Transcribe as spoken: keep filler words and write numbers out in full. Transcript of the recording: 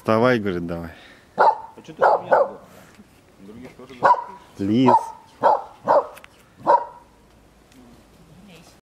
Вставай, говорит, давай. А что ты у меня? Других тоже. Лис.